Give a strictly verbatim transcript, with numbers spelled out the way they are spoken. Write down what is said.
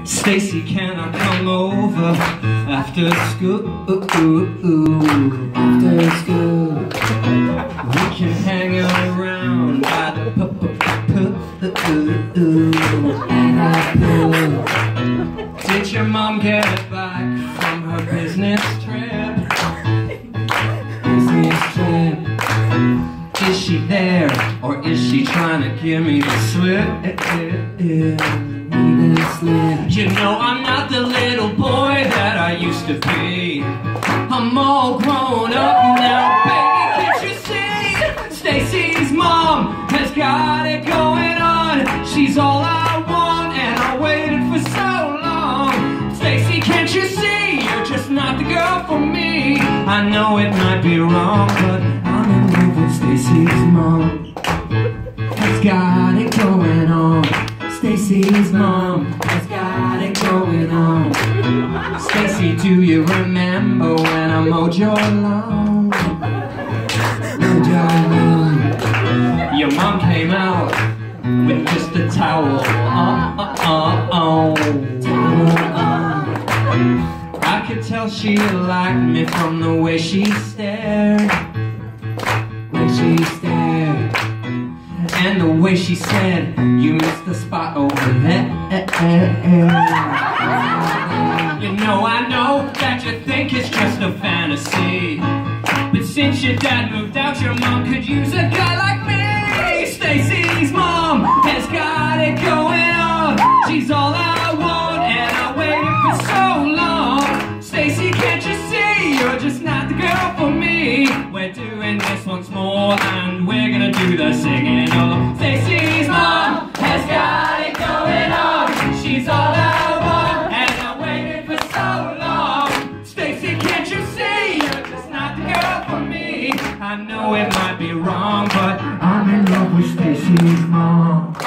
Stacy, can I come over after school? After school, we can hang around by the pool. Did your mom get back from her business trip? Business trip. Is she there, or is she trying to give me the slip? You know I'm not the little boy that I used to be. I'm all grown up now, baby, can't you see? Stacy's mom has got it going on. She's all I want, and I waited for so long. Stacy, can't you see? You're just not the girl for me. I know it might be wrong, but I'm in love with Stacy's mom. Has got it going on. Stacy's mom has got it going on. Stacy, do you remember when I mowed your lawn? Mowed your lawn. Your mom came out with just a towel. Oh, oh, oh, oh. I could tell she liked me from the way she stared. Way she stared. And the way she said, you missed the spot over there. You know, I know that you think it's just a fantasy, but since your dad moved out, your mom could use a guy like me. Stacy's mom has got it going on. She's all I want, and I waited for so long. Stacy, can't you see? You're just not the girl for me. We're doing this once more, and we're gonna do the singing along. Stacy's mom has got it going on. She's all I want, and I waited for so long. Stacy, can't you see? You're just not the girl for me. I know it might be wrong, but I'm in love with Stacy's mom.